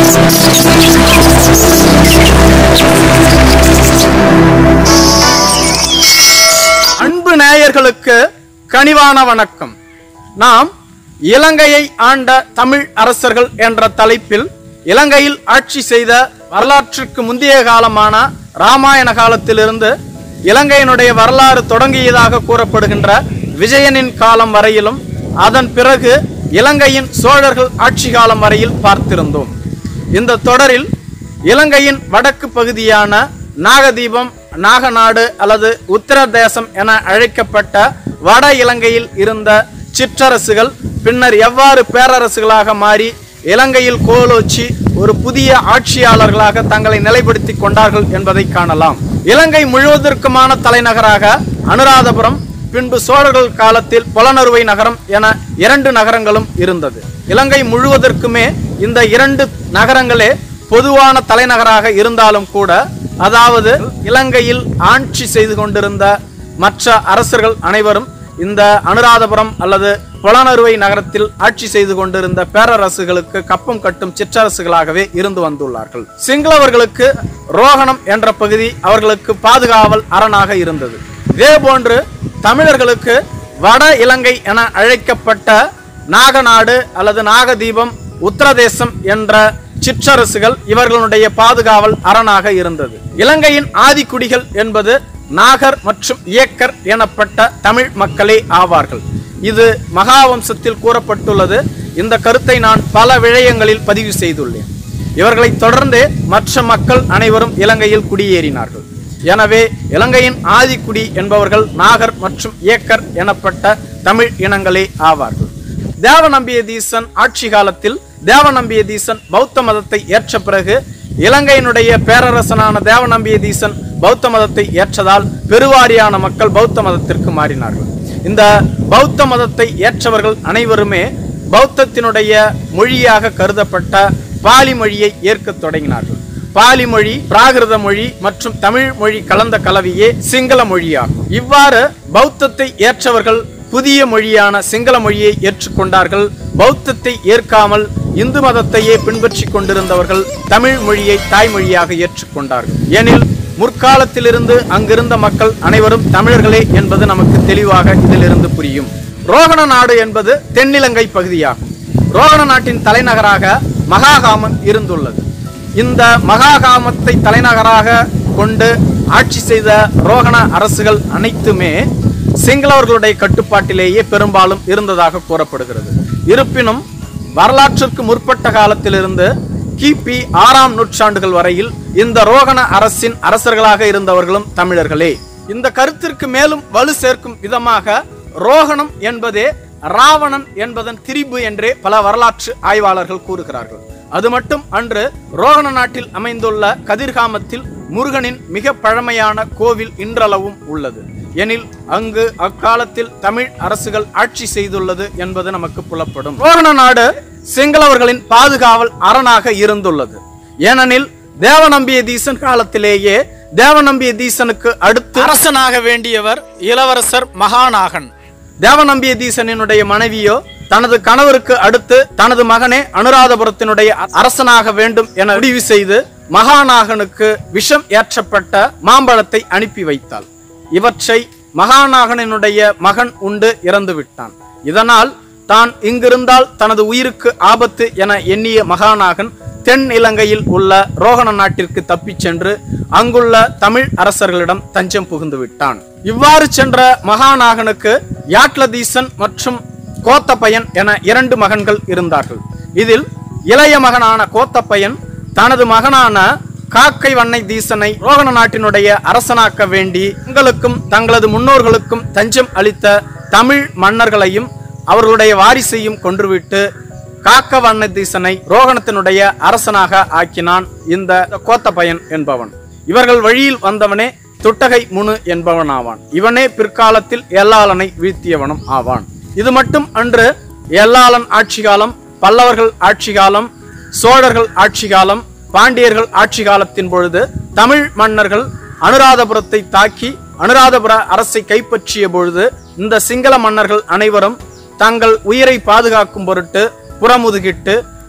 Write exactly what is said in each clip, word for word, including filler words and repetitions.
அன்பு நேயர்களுக்கு கனிவான வணக்கம். நாம் இலங்கையை ஆண்ட தமிழ் அரசர்கள் என்ற தலைப்பில் இலங்கையில் ஆட்சி செய்த வரலாற்றுக்கு முந்தைய காலமான இராமாயண காலத்திலிருந்து இலங்கையினுடைய வரலாறு தொடங்கியதாக கூறப்படுகின்ற விஜயனின் காலம் வரையிலும் அதன் பிறகு இலங்கையின் சோழர்கள் ஆட்சி காலம் வரையில் பார்த்திருந்தோம். இந்த தொடரில் இலங்கையின் வடக்கு பகுதியான நாகதீபம், நாகநாடு அல்லது உத்தரதேசம் என அழைக்கப்பட்ட வட இலங்கையில் இருந்த சிற்றரசுகள் பின்னர் எவ்வாறு பேரரசுகளாக மாறி இலங்கையில் கோலோச்சி ஒரு புதிய ஆட்சியாளர்களாக தங்களை நிலைப்படுத்தி கொண்டார்கள் என்பதை காணலாம். இலங்கை முழுவதற்குமான தலைநகராக அனுராதபுரம், பின்பு சோழர்கள் காலத்தில் புலனறுவை நகரம் என இரண்டு நகரங்களும் இருந்தது. இலங்கை முழுவதற்குமே இந்த இரண்டு நகரங்களே பொதுவான தலைநகராக இருந்தாலும் கூட, அதாவது இலங்கையில் ஆட்சி செய்து கொண்டிருந்த மற்ற அரசர்கள் அனைவரும் இந்த அனுராதபுரம் அல்லது புலனறுவை நகரத்தில் ஆட்சி செய்து கொண்டிருந்த பேரரசுகளுக்கு கப்பம் கட்டும் சிற்றரசுகளாகவே இருந்து வந்துள்ளார்கள். சிங்களவர்களுக்கு ரோகணம் என்ற பகுதி அவர்களுக்கு பாதுகாவல் அரணாக இருந்தது. இதே போன்று தமிழர்களுக்கு வட இலங்கை என அழைக்கப்பட்ட நாகநாடு அல்லது நாகதீபம், உத்தரதேசம் என்ற சிற்றரசுகள் இவர்களுடைய பாதுகாவல் அரணாக இருந்தது. இலங்கையின் ஆதிக்குடிகள் என்பது நாகர் மற்றும் இயக்கர் எனப்பட்ட தமிழ் மக்களே ஆவார்கள். இது மகாவம்சத்தில் கூறப்பட்டுள்ளது. இந்த கருத்தை நான் பல விடயங்களில் பதிவு செய்துள்ளேன். இவர்களை தொடர்ந்து மற்ற மக்கள் அனைவரும் இலங்கையில் குடியேறினார்கள். எனவே இலங்கையின் ஆதிக்குடி என்பவர்கள் நாகர் மற்றும் இயக்கர் எனப்பட்ட தமிழ் இனங்களே ஆவார்கள். தேவநம்பியதீசன் ஆட்சி காலத்தில் தேவநம்பியதீசன் பௌத்த மதத்தை ஏற்ற பிறகு இலங்கையினுடைய பேரரசனான தேவநம்பியதீசன் பௌத்த மதத்தை ஏற்றதால் பெருவாரியான மக்கள் பௌத்த மதத்திற்கு மாறினார்கள். இந்த பௌத்த மதத்தை ஏற்றவர்கள் அனைவருமே பௌத்தத்தினுடைய மொழியாக கருதப்பட்ட பாலி மொழியை ஏற்க தொடங்கினார்கள். பாலி மொழி, பிராகிருத மொழி மற்றும் தமிழ் மொழி கலந்த கலவையே சிங்கள மொழியாகும். இவ்வாறு பௌத்தத்தை ஏற்றவர்கள் புதிய மொழியான சிங்கள மொழியை ஏற்றுக்கொண்டார்கள். பௌத்தத்தை ஏற்காமல் இந்து மதத்தையே பின்பற்றி கொண்டிருந்தவர்கள் தமிழ் மொழியை தாய்மொழியாக ஏற்றுக்கொண்டார்கள். எனில் முற்காலத்திலிருந்து அங்கிருந்த மக்கள் அனைவரும் தமிழர்களே என்பது நமக்கு தெளிவாக இதிலிருந்து புரியும். ரோகண நாடு என்பது தென்னிலங்கை பகுதியாகும். ரோகண நாட்டின் தலைநகராக மகாகாமம் இருந்துள்ளது. இந்த மகாகாமத்தை தலைநகராக கொண்டு ஆட்சி செய்த ரோகண அரசுகள் அனைத்துமே சிங்களவர்களுடைய கட்டுப்பாட்டிலேயே பெரும்பாலும் இருந்ததாக கூறப்படுகிறது. இருப்பினும் வரலாற்றுக்கு முற்பட்ட காலத்திலிருந்து கிபி ஆறாம் நூற்றாண்டுகள் வரையில் இந்த ரோகண அரசின் அரசர்களாக இருந்தவர்களும் தமிழர்களே. இந்த கருத்திற்கு மேலும் வலு சேர்க்கும் விதமாக ரோகணம் என்பதே ராவணன் என்பதன் திரிபு என்றே பல வரலாற்று ஆய்வாளர்கள் கூறுகிறார்கள். அது மட்டும் அன்று ரோகண நாட்டில் அமைந்துள்ள கதிர்காமத்தில் முருகனின் மிக பழமையான கோவில் இன்றளவும் உள்ளது. எனில் அங்கு அக்காலத்தில் தமிழ் அரசுகள் ஆட்சி செய்துள்ளது என்பது நமக்கு புலப்படும். ரோகண நாடு சிங்களவர்களின் பாதுகாவல் அரணாக இருந்துள்ளது. ஏனெனில் தேவநம்பியதீசன் காலத்திலேயே தேவநம்பியதீசனுக்கு அடுத்து அரசனாக வேண்டியவர் இளவரசர் மகாநாகன். தேவநம்பியதீசனுடைய மனைவியோ தனது கணவருக்கு அடுத்து தனது மகனே அனுராதபுரத்தினுடைய அரசனாக வேண்டும் என முடிவு செய்து மகாநாகனுக்கு விஷம் ஏற்றப்பட்ட மாம்பழத்தை அனுப்பி வைத்தாள். இவற்றை மகாநாகனுடைய மகன் உண்டு இறந்து விட்டான். இதனால் தான் இங்கிருந்தால் தனது உயிருக்கு ஆபத்து என எண்ணிய மகாநாகன் தென் இலங்கையில் உள்ள ரோகண நாட்டிற்கு தப்பிச் சென்று அங்குள்ள தமிழ் அரசர்களிடம் தஞ்சம் புகுந்து விட்டான். இவ்வாறு சென்ற மகாநாகனுக்கு யாட்லதீசன் மற்றும் கோத்தப்பயன் என இரண்டு மகன்கள் இருந்தார்கள். இதில் இளைய மகனான கோத்தப்பயன் தனது மகனான காக்கை வண்ணை தீசனை ரோகண நாட்டினுடைய அரசனாக்க வேண்டி தங்களுக்கும் தங்களது முன்னோர்களுக்கும் தஞ்சம் அளித்த தமிழ் மன்னர்களையும் அவர்களுடைய வாரிசையும் கொன்றுவிட்டு காக்க வண்ண தீசனை ரோகணத்தினுடைய அரசனாக ஆக்கினான் இந்த கோத்தப்பயன் என்பவன். இவர்கள் வழியில் வந்தவனே துட்டகை முனு என்பவன் ஆவான். இவனே பிற்காலத்தில் எல்லாளனை வீழ்த்தியவனும் ஆவான். இது மட்டும் அன்று எல்லாளன் ஆட்சி காலம், பல்லவர்கள் ஆட்சி காலம், சோழர்கள் ஆட்சி காலம், பாண்டியர்கள் ஆட்சி காலத்தின் பொழுது தமிழ் மன்னர்கள் அனுராதபுரத்தை தாக்கி அனுராதபுர அரசை கைப்பற்றிய பொழுது இந்த சிங்கள மன்னர்கள் அனைவரும் தங்கள் உயிரை பாதுகாக்கும் பொருட்டு புறமுதுகிட்டு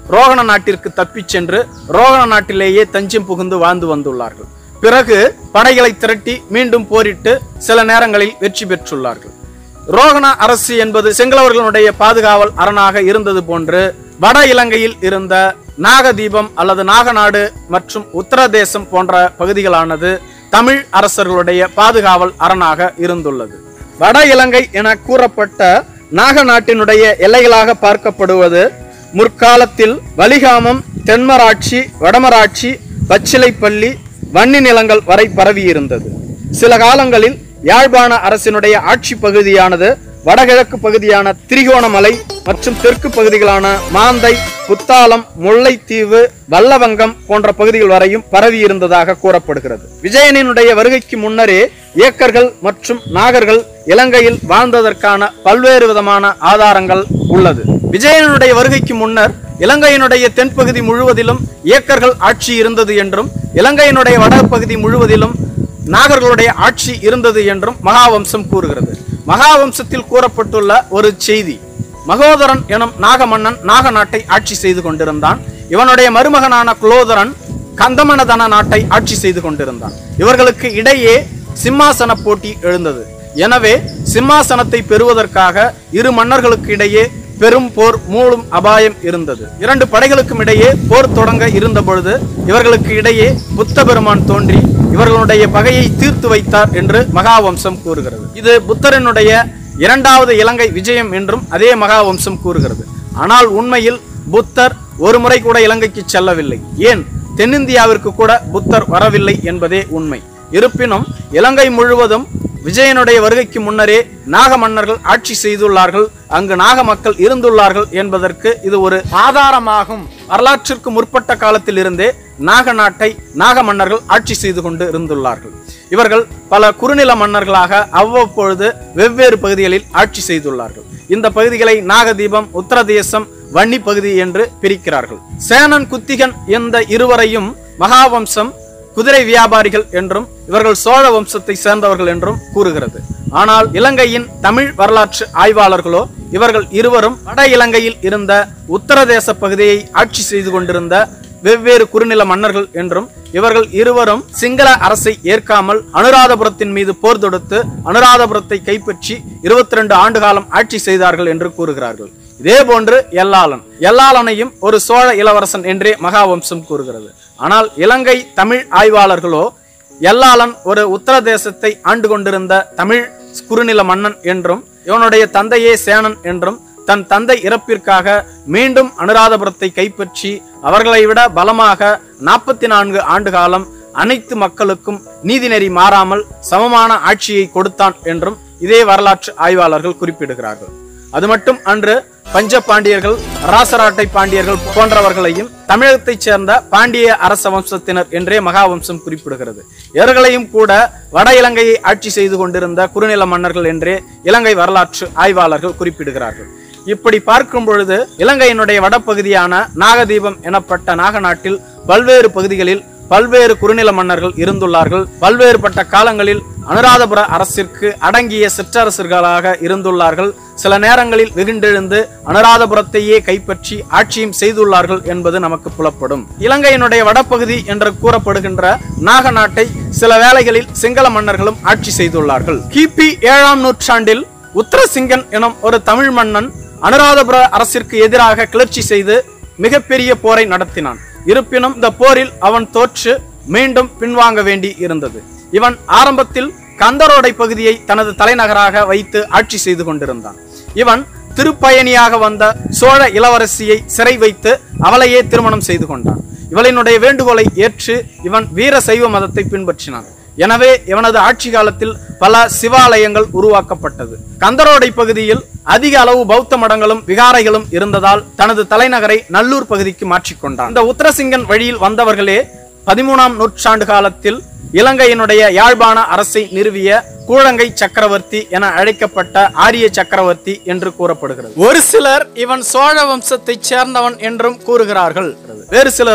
ரோகண நாட்டிற்கு தப்பிச் சென்று ரோகண நாட்டிலேயே தஞ்சம் புகுந்து வாழ்ந்து வந்துள்ளார்கள். பிறகு படைகளை திரட்டி மீண்டும் போரிட்டு சில நேரங்களில் வெற்றி பெற்றுள்ளார்கள். ரோகண அரசு என்பது சிங்களவர்களுடைய பாதுகாவல் அரணாக இருந்தது போன்று வட இலங்கையில் இருந்த நாகதீபம் அல்லது நாகநாடு மற்றும் உத்தரதேசம் போன்ற பகுதிகளானது தமிழ் அரசர்களுடைய பாதுகாவல் அரணாக இருந்துள்ளது. வட இலங்கை என கூறப்பட்ட நாகநாட்டினுடைய எல்லைகளாக பார்க்கப்படுவது முற்காலத்தில் வலிகாமம், தென்மராட்சி, வடமராட்சி, பச்சிலைப்பள்ளி, வன்னி நிலங்கள் வரை பரவியிருந்தது. சில காலங்களில் யாழ்ப்பாண அரசினுடைய ஆட்சி பகுதியானது வடகிழக்கு பகுதியான திரிகோணமலை மற்றும் தெற்கு பகுதிகளான மாந்தை, புத்தாலம், முல்லைத்தீவு, வல்லவங்கம் போன்ற பகுதிகள் வரையும் பரவி இருந்ததாக கூறப்படுகிறது. விஜயனினுடைய வருகைக்கு முன்னரே ஏக்கர்கள் மற்றும் நாகர்கள் இலங்கையில் வாழ்ந்ததற்கான பல்வேறு விதமான ஆதாரங்கள் உள்ளது. விஜயனுடைய வருகைக்கு முன்னர் இலங்கையினுடைய தென்பகுதி முழுவதிலும் ஏக்கர்கள் ஆட்சி இருந்தது என்றும் இலங்கையினுடைய வடபகுதி முழுவதிலும் நாகர்களுடைய ஆட்சி இருந்தது என்றும் மகாவம்சம் கூறுகிறது. மகாவம்சத்தில் கூறப்பட்டுள்ள ஒரு செய்தி, மகோதரன் எனும் நாகமன்னன் நாக நாட்டை ஆட்சி செய்து கொண்டிருந்தான். இவனுடைய மருமகனான குலோதரன் கந்தமனதன நாட்டை ஆட்சி செய்து கொண்டிருந்தான். இவர்களுக்கு இடையே சிம்மாசன போட்டி எழுந்தது. எனவே சிம்மாசனத்தை பெறுவதற்காக இரு மன்னர்களுக்கு இடையே பெரும் போர் மூளும் அபாயம் இருந்தது. இரண்டு படைகளுக்கும் இடையே போர் தொடங்க இருந்த பொழுது இவர்களுக்கு இடையே புத்த பெருமான் தோன்றி இவர்களுடைய பகையை தீர்த்து வைத்தார் என்று மகாவம்சம் கூறுகிறது. இது புத்தரனுடைய இரண்டாவது இலங்கை விஜயம் என்றும் அதே மகாவம்சம் கூறுகிறது. ஆனால் உண்மையில் புத்தர் ஒரு முறை கூட இலங்கைக்கு செல்லவில்லை. ஏன் தென்னிந்தியாவிற்கு கூட புத்தர் வரவில்லை என்பதே உண்மை. இருப்பினும் இலங்கை முழுவதும் விஜயனுடைய வருகைக்கு முன்னரே நாக மன்னர்கள் ஆட்சி செய்துள்ளார்கள், அங்கு நாக மக்கள் இருந்துள்ளார்கள் என்பதற்கு இது ஒரு ஆதாரமாகும். வரலாற்றிற்கு முற்பட்ட காலத்தில் இருந்தே நாக நாட்டை நாக மன்னர்கள் ஆட்சி செய்து கொண்டு இருந்துள்ளார்கள். இவர்கள் பல குறுநில மன்னர்களாக அவ்வப்பொழுது வெவ்வேறு பகுதிகளில் ஆட்சி செய்துள்ளார்கள். இந்த பகுதிகளை நாகதீபம், உத்தரதேசம், வன்னி பகுதி என்று பிரிக்கிறார்கள். சேனன், குத்திகன் இந்த இருவரையும் மகாவம்சம் குதிரை வியாபாரிகள் என்றும் இவர்கள் சோழ வம்சத்தை சேர்ந்தவர்கள் என்றும் கூறுகிறது. ஆனால் இலங்கையின் தமிழ் வரலாற்று ஆய்வாளர்களோ இவர்கள் இருவரும் வட இலங்கையில் இருந்த உத்தரதேச பகுதியை ஆட்சி செய்து கொண்டிருந்த வெவ்வேறு குறுநில மன்னர்கள் என்றும் இவர்கள் இருவரும் சிங்கள அரசை ஏற்காமல் அனுராதபுரத்தின் மீது போர் தொடுத்து அனுராதபுரத்தை கைப்பற்றி இருபத்தி ரெண்டு ஆண்டு காலம் ஆட்சி செய்தார்கள் என்று கூறுகிறார்கள். இதே போன்று எல்லாளன் எல்லாளனையும் ஒரு சோழ இளவரசன் என்றே மகாவம்சம் கூறுகிறது. ஆனால் இலங்கை தமிழ் ஆய்வாளர்களோ எல்லாளன் ஒரு உத்தரதேசத்தை ஆண்டு கொண்டிருந்த தமிழ் குறுநில மன்னன் என்றும் இவனுடைய தந்தையே சேனன் என்றும் தன் தந்தை இறப்பிற்காக மீண்டும் அனுராதபுரத்தை கைப்பற்றி அவர்களை விட பலமாக நாற்பத்தி நான்கு ஆண்டு காலம் அனைத்து மக்களுக்கும் நீதிநெறி மாறாமல் சமமான ஆட்சியை கொடுத்தான் என்றும் இதே வரலாற்று ஆய்வாளர்கள் குறிப்பிடுகிறார்கள். அது மட்டும் அன்று பஞ்ச பாண்டியர்கள், ராசராட்டை பாண்டியர்கள் போன்றவர்களையும் தமிழகத்தைச் சேர்ந்த பாண்டிய அரச வம்சத்தினர் என்றே மகாவம்சம் குறிப்பிடுகிறது. இவர்களையும் கூட வட இலங்கையை ஆட்சி செய்து கொண்டிருந்த குறுநில மன்னர்கள் என்றே இலங்கை வரலாற்று ஆய்வாளர்கள் குறிப்பிடுகிறார்கள். இப்படி பார்க்கும் பொழுது இலங்கையினுடைய வடபகுதியான நாகதீபம் எனப்பட்ட நாகநாட்டில் பல்வேறு பகுதிகளில் பல்வேறு குறுநில மன்னர்கள் இருந்துள்ளார்கள். பல்வேறுபட்ட காலங்களில் அனுராதபுர அரசிற்கு அடங்கிய சிற்றரசர்களாக இருந்துள்ளார்கள். சில நேரங்களில் வெகுண்டெழுந்து அனுராதபுரத்தையே கைப்பற்றி ஆட்சியும் செய்துள்ளார்கள் என்பது நமக்கு புலப்படும். இலங்கையினுடைய வடபகுதி என்று கூறப்படுகின்ற நாக நாட்டை சில வேளைகளில் சிங்கள மன்னர்களும் ஆட்சி செய்துள்ளார்கள். கிபி ஏழாம் நூற்றாண்டில் உத்தரசிங்கன் எனும் ஒரு தமிழ் மன்னன் அனுராதபுர அரசிற்கு எதிராக கிளர்ச்சி செய்து மிகப்பெரிய போரை நடத்தினான். இருப்பினும் இந்த போரில் அவன் தோற்று மீண்டும் பின்வாங்க வேண்டி இருந்தது. இவன் ஆரம்பத்தில் கந்தரோடை பகுதியை தனது தலைநகராக வைத்து ஆட்சி செய்து கொண்டிருந்தான். இவன் திருப்பயணியாக வந்த சோழ இளவரசியை சிறை வைத்து அவளையே திருமணம் செய்து கொண்டான். இவளினுடைய வேண்டுகோளை ஏற்று இவன் வீர சைவ மதத்தை பின்பற்றினான். எனவே இவனது ஆட்சி காலத்தில் பல சிவாலயங்கள் உருவாக்கப்பட்டது. கந்தரோடை பகுதியில் அதிக அளவு பௌத்த மடங்களும் விகாரைகளும் இருந்ததால் தனது தலைநகரை நல்லூர் பகுதிக்கு மாற்றிக்கொண்டான். இந்த உத்தரசிங்கன் வழியில் வந்தவர்களே பதிமூணாம் நூற்றாண்டு காலத்தில் இலங்கையினுடைய யாழ்ப்பாண அரசை நிறுவிய கூழங்கை சக்கரவர்த்தி என அழைக்கப்பட்ட ஆரிய சக்கரவர்த்தி என்று கூறப்படுகிறது. ஒரு சிலர் இவன் சோழ வம்சத்தை சேர்ந்தவன் என்றும் கூறுகிறார்கள். வேறு சிலரோ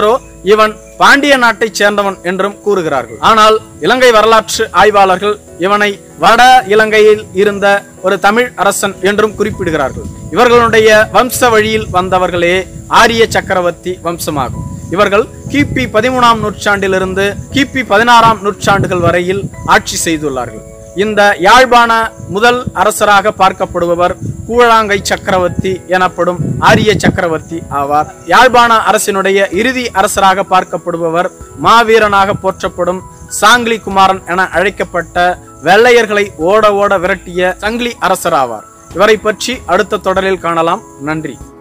இவன் பாண்டிய நாட்டைச் சேர்ந்தவன் என்றும் கூறுகிறார்கள். ஆனால் இலங்கை வரலாற்று ஆய்வாளர்கள் இவனை வட இலங்கையில் இருந்த ஒரு தமிழ் அரசன் என்றும் குறிப்பிடுகிறார்கள். இவர்களுடைய வம்ச வழியில் வந்தவர்களே ஆரிய சக்கரவர்த்தி வம்சமாகும். இவர்கள் கிபி பதிமூணாம் நூற்றாண்டிலிருந்து கிபி பதினாறாம் நூற்றாண்டுகள் வரையில் ஆட்சி செய்துள்ளார்கள். இந்த யாழ்ப்பாண முதல் அரசராக பார்க்கப்படுபவர் கூழாங்கை சக்கரவர்த்தி எனப்படும் ஆரிய சக்கரவர்த்தி ஆவார். யாழ்ப்பாண அரசினுடைய இறுதி அரசராக பார்க்கப்படுபவர் மாவீரனாக போற்றப்படும் சாங்கிலி குமாரன் என அழைக்கப்பட்ட வெள்ளையர்களை ஓட ஓட விரட்டிய சங்கிலி அரசர் ஆவார். இவரை பற்றி அடுத்த தொடரில் காணலாம். நன்றி.